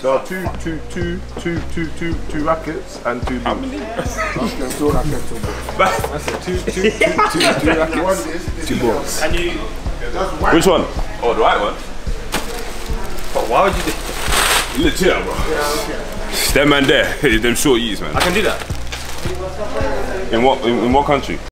There are two rackets and two balls. How many? Two rackets, two balls. That's it. Two rackets, two balls. And you... Which one? Oh, the right one. But why would you do... Legit, bro. Yeah, okay. Them man there, them short years, man. I can do that. In what country?